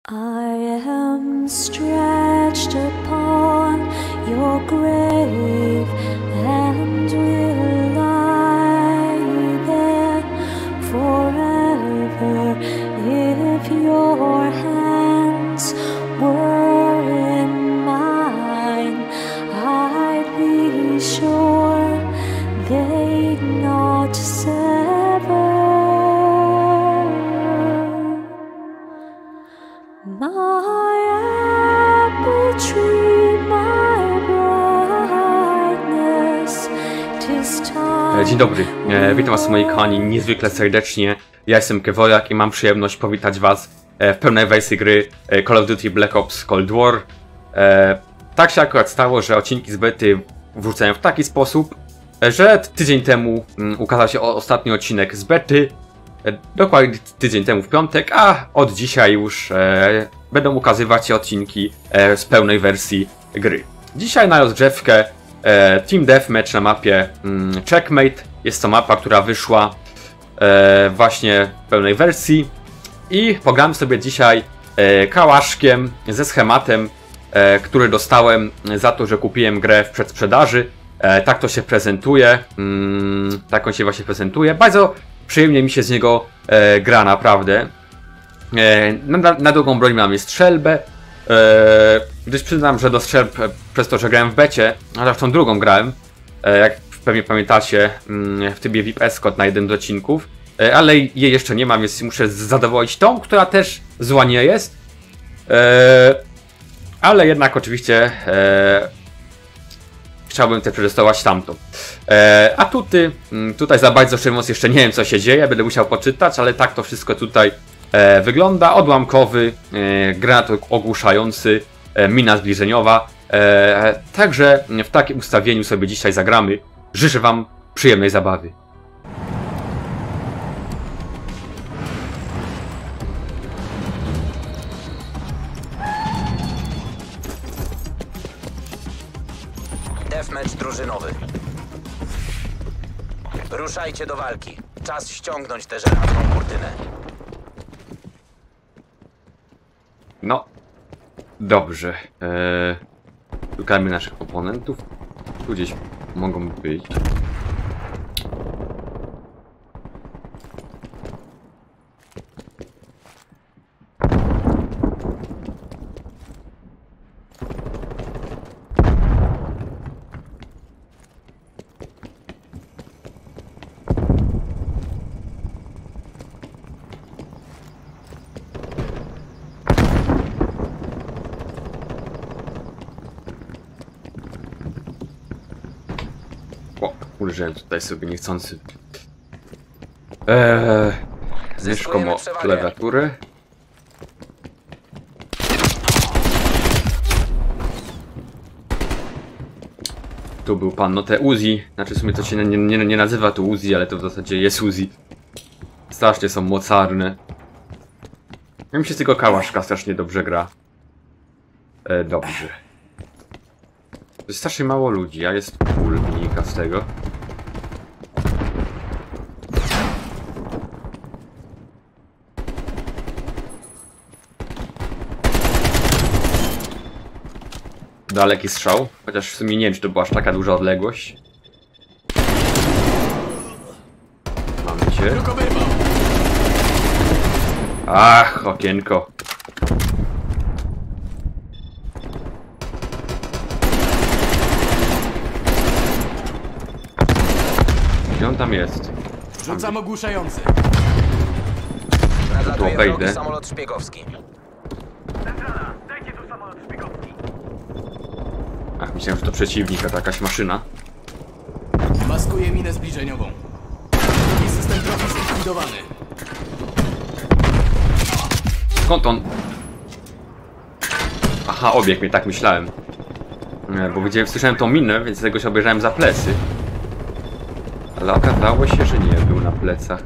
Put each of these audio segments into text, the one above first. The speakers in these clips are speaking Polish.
I am stretched upon your grave and will lie there forever if your hands were in mine. I'd be sure they'd not sever. My apple tree, my brightness, 'tis time. Dzień dobry, witam was moi kochani niezwykle serdecznie. Ja jestem Kewojak i mam przyjemność powitać was w pełnej wersji gry Call of Duty Black Ops Cold War. Tak się akurat stało, że odcinki z bety wrzucają w taki sposób, że tydzień temu ukazał się ostatni odcinek z bety, dokładnie tydzień temu w piątek, a od dzisiaj już będą ukazywać się odcinki z pełnej wersji gry. Dzisiaj na rozgrzewkę Team Deathmatch na mapie Checkmate. Jest to mapa, która wyszła właśnie w pełnej wersji i pogram sobie dzisiaj kałaszkiem ze schematem, który dostałem za to, że kupiłem grę w przedsprzedaży. Tak to się prezentuje, tak on się właśnie prezentuje. Bardzo przyjemnie mi się z niego gra, naprawdę. Na drugą broń mam strzelbę, gdyż przyznam, że do strzelb przez to, że grałem w becie, a zresztą drugą grałem, jak pewnie pamiętacie, w trybie VIP Escort na jeden z odcinków, ale jej jeszcze nie mam, więc muszę zadowolić tą, która też zła nie jest, ale jednak oczywiście chciałbym też przetestować tamtą. A tutaj za bardzo szczerze mówiąc jeszcze nie wiem, co się dzieje, będę musiał poczytać, ale tak to wszystko tutaj wygląda. Odłamkowy, granat ogłuszający, mina zbliżeniowa. Także w takim ustawieniu sobie dzisiaj zagramy. Życzę wam przyjemnej zabawy. Deathmatch drużynowy. Ruszajcie do walki. Czas ściągnąć tę żelazną kurtynę. No, dobrze. Szukajmy naszych oponentów. Tu gdzieś mogą być. O, użyłem tutaj sobie niechcący myszką o klawiaturę. Tu był pan, no te Uzi, znaczy w sumie to się nie nazywa tu Uzi, ale to w zasadzie jest Uzi. Strasznie są mocarne. Ja mi się z tego kałaszka strasznie dobrze gra. Dobrze. To jest strasznie mało ludzi, a jest full wynika z tego. Daleki strzał, chociaż w sumie nie wiem, czy to była aż taka duża odległość. Mamy cię. Ach, okienko. Gdzie on tam jest? Rzucam ogłuszający. Nadlatuje wejdę. wrogi samolot szpiegowski. Centrala, dajcie tu samolot szpiegowski. Ach, myślałem, że to przeciwnik, a to jakaś maszyna. Maskuję minę zbliżeniową. I system trochę zlikwidowany. Skąd on? Aha, obiegł mnie, tak myślałem. Bo widziałem, słyszałem tą minę, więc tego się obejrzałem za plecy. Ale okazało się, że nie był na plecach.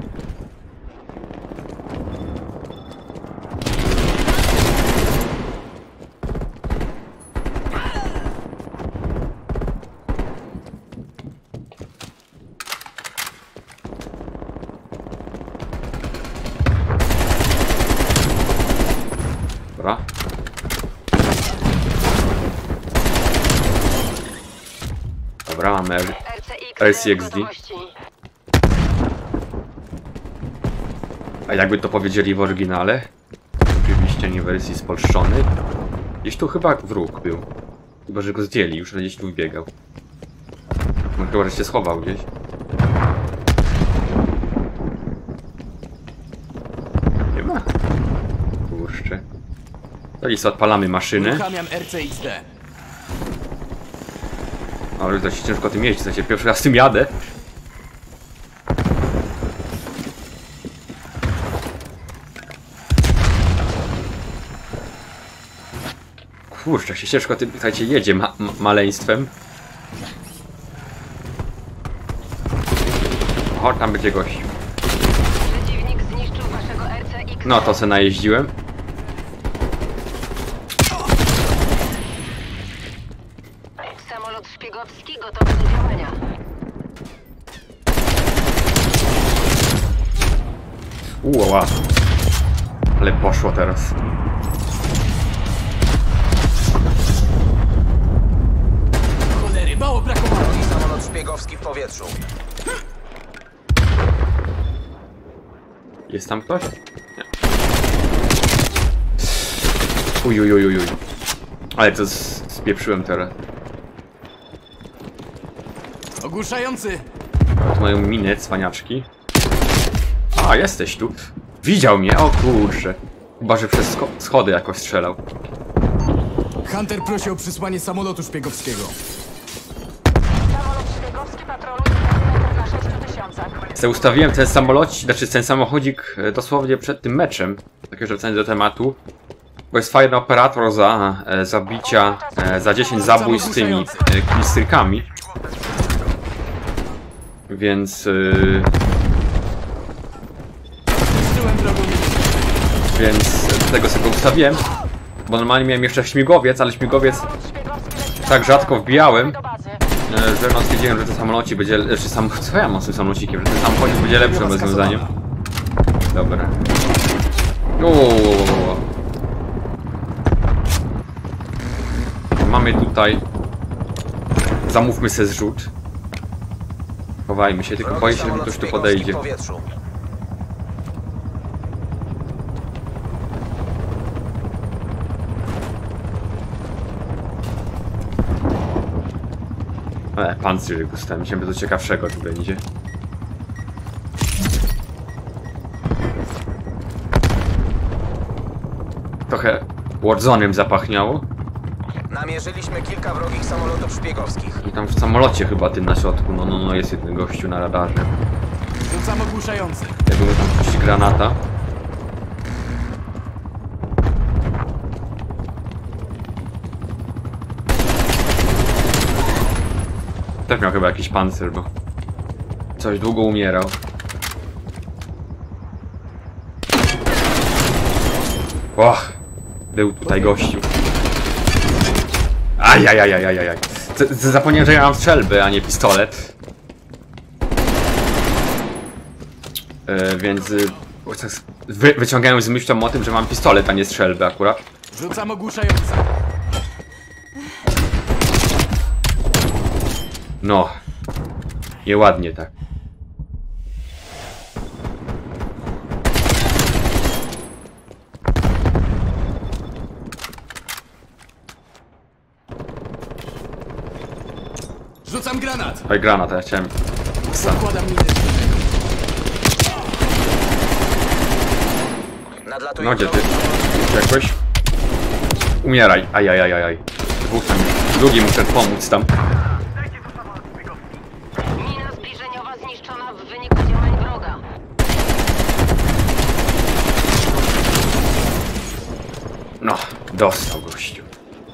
Dobra. Dobra, mamy RCXD. A jakby to powiedzieli w oryginale? Oczywiście nie w wersji spolszczonej. Gdzieś tu chyba wróg był. Chyba, że go zdjęli, już gdzieś tu wbiegał. No chyba, że się schował gdzieś. Nie ma. Kurczę. To jest, odpalamy maszyny. Uruchamiam RCXD. Ale to się ciężko tym jeździć, znaczy pierwszy raz tym jadę. Kurczę, się ciężko tym, słuchajcie, jedzie maleństwem. O, tam będzie gość. Przeciwnik zniszczył waszego RCXD. No, to se najeździłem. Samolot szpiegowski gotowy do działania. Ła. Ale poszło teraz. Cholery, mało brakowało. Samolot szpiegowski w powietrzu. Jest tam ktoś? Nie. Uj. Ale to spieprzyłem teraz. Ogłuszający. Tu mają miny, cwaniaczki. A, jesteś tu. Widział mnie, o kurczę. Chyba, że przez schody jakoś strzelał. Hunter prosi o przysłanie samolotu szpiegowskiego. Samolot szpiegowski patroluje perimetr na 6000. Se ustawiłem ten samolocik, znaczy ten samochodzik dosłownie przed tym meczem. Takie, że wcale do tematu. Bo jest fajny operator za zabicia, za 10 zabójstw z tymi klistrykami. Więc... Zniszczyłem drogą. Więc tego sobie ustawiłem. Bo normalnie miałem jeszcze śmigłowiec, ale śmigłowiec tak rzadko wbijałem, że no stwierdziłem, że ten samolocik będzie... Co ja mam z tym samolocikiem? Że ten samochodzik będzie lepszym rozwiązaniem. Dobra. Mamy tutaj... Zamówmy se zrzut. Chowajmy się, tylko boję się, że mi ktoś tu podejdzie. Pancerz dostałem. Myślałem, że to ciekawszego tu będzie. Trochę Warzone'em zapachniało. Namierzyliśmy kilka wrogich samolotów szpiegowskich. I tam w samolocie chyba tym na środku. No, jest jeden gościu na radarze. Rzucam ogłuszający. Jakby tam puścić granata. Też miał chyba jakiś pancer, bo coś długo umierał. Och, był tutaj gościu. Ajajajajajajaj. Zapomniałem, że ja mam strzelbę, a nie pistolet. Więc wyciągałem z myślą o tym, że mam pistolet, a nie strzelbę akurat. Rzucam ogłuszający. No. Nieładnie tak. Rzucam granat. Oj, granat, ja chciałem... Zakładam miny. Nadlatuje No gdzie ty? Jakoś? Umieraj. Ajajajajaj. Dwóch tam. Drugi muszę pomóc tam. Dajcie tu samolot szpiegowski. Mina zbliżeniowa zniszczona w wyniku działań wroga. No, dostał gościu.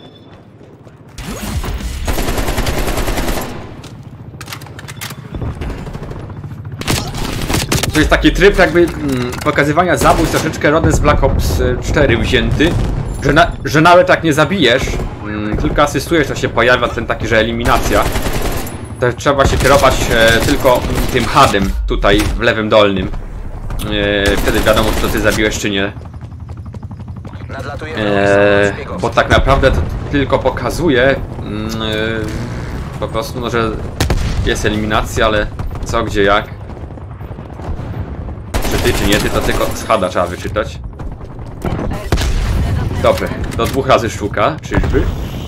To jest taki tryb jakby pokazywania zabójstw troszeczkę rodem z Black Ops 4 wzięty, że nawet jak nie zabijesz, tylko asystujesz, to się pojawia ten taki, że eliminacja. To trzeba się kierować tylko tym HUD-em tutaj w lewym dolnym. Wtedy wiadomo, czy to ty zabiłeś, czy nie. Nadlatuje wrogi szpiegowski. Bo tak naprawdę to tylko pokazuje po prostu, no, że jest eliminacja, ale co, gdzie, jak. Czy ty, czy nie ty, to tylko z HUD-a trzeba wyczytać. Dobrze, do 2 razy sztuka, czyżby?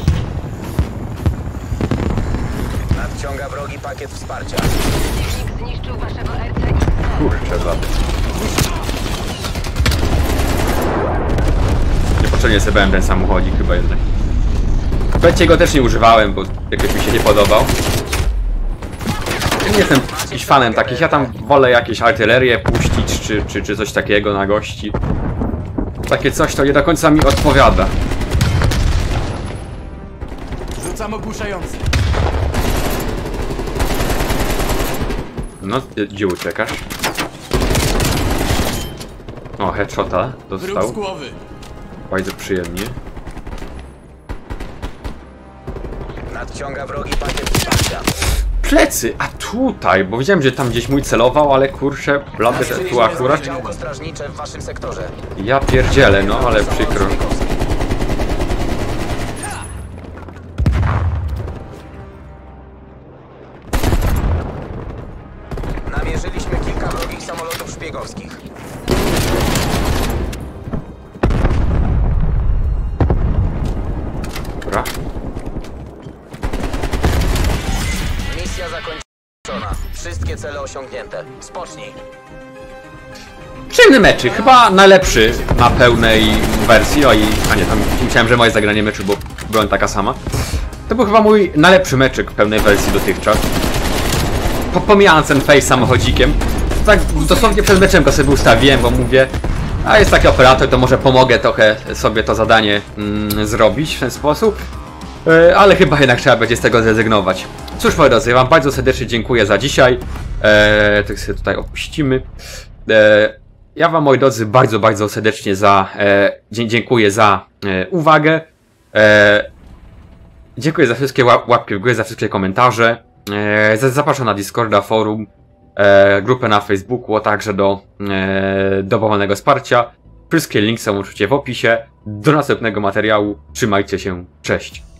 Nadciąga wrogi pakiet wsparcia. Przeciwnik zniszczył waszego RCX. Kurczę, blady. Niepotrzebnie sobie brałem ten samochodzik chyba jednak. Wiecie, go też nie używałem, bo jakoś mi się nie podobał. Ja nie jestem jakiś fanem takich, ja tam wolę jakieś artylerię puścić, czy coś takiego na gości. Takie coś to nie do końca mi odpowiada. Rzucam ogłuszający. No, gdzie uciekasz? O, headshota Wróg z dostał. głowy. Bardzo przyjemnie. Nadciąga wrogi pakiet wsparcia. Plecy! A tutaj! Bo widziałem, że tam gdzieś mój celował, ale kurczę, blady, że tu akurat. Działko strażnicze w waszym sektorze. Ja pierdzielę, no ale przykro. Namierzyliśmy kilka wrogich samolotów szpiegowskich. Dobra. Misja zakończona. Wszystkie cele osiągnięte. Spocznij. Przyjemny meczyk, chyba najlepszy na pełnej wersji. O i, a nie, tam myślałem, że moje zagranie meczu, bo była taka sama. To był chyba mój najlepszy meczyk w pełnej wersji dotychczas. Pomijając ten face samochodzikiem. Tak dosłownie przed meczem go sobie ustawiłem, bo mówię, a jest taki operator, to może pomogę trochę sobie to zadanie zrobić w ten sposób. Ale chyba jednak trzeba będzie z tego zrezygnować. Cóż, moi drodzy, ja wam bardzo serdecznie dziękuję za dzisiaj. Tak sobie tutaj opuścimy. Ja wam, moi drodzy, bardzo serdecznie dziękuję za uwagę. Dziękuję za wszystkie łapki w górę, za wszystkie komentarze. Zapraszam na Discorda, forum, grupę na Facebooku, a także do dobrowolnego wsparcia. Wszystkie linki są oczywiście w opisie. Do następnego materiału. Trzymajcie się. Cześć.